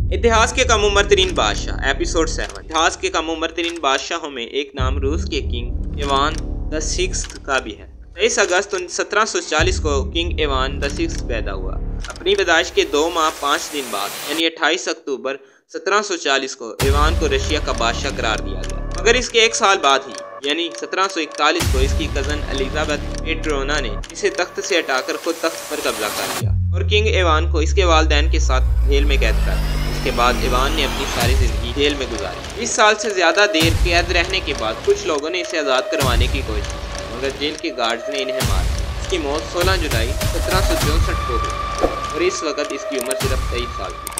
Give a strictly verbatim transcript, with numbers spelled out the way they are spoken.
इतिहास के कम उम्र तरीन बादशाह एपिसोड सेवन। इतिहास के कम उम्र तरीन बादशाहों में एक नाम रूस के किंग इवान द सिक्स्थ का भी है। तेईस अगस्त सत्रह सौ चालीस को किंग इवान द सिक्स्थ पैदा हुआ। अपनी पैदाइश के दो माह पाँच दिन बाद यानी अट्ठाईस अक्टूबर सत्रह सौ चालीस को इवान को रशिया का बादशाह करार दिया गया। मगर इसके एक साल बाद ही यानी सत्रह सौ इकतालीस को इसकी कजन एलिजाबेथ पेट्रोना ने इसे तख्त से हटाकर खुद तख्त पर कब्जा कर लिया और किंग इवान को इसके वालिदैन के साथ जेल में कैद कर दिया। इसके बाद इवान ने अपनी सारी जिंदगी जेल में गुजारी। इस साल से ज्यादा देर कैद रहने के बाद कुछ लोगों ने इसे आज़ाद करवाने की कोशिश की, मगर जेल के गार्ड्स ने इन्हें मार दिया। इसकी मौत सोलह जुलाई सत्रह सौ चौंसठ को हुई और इस वक्त इसकी उम्र सिर्फ तेईस साल थी।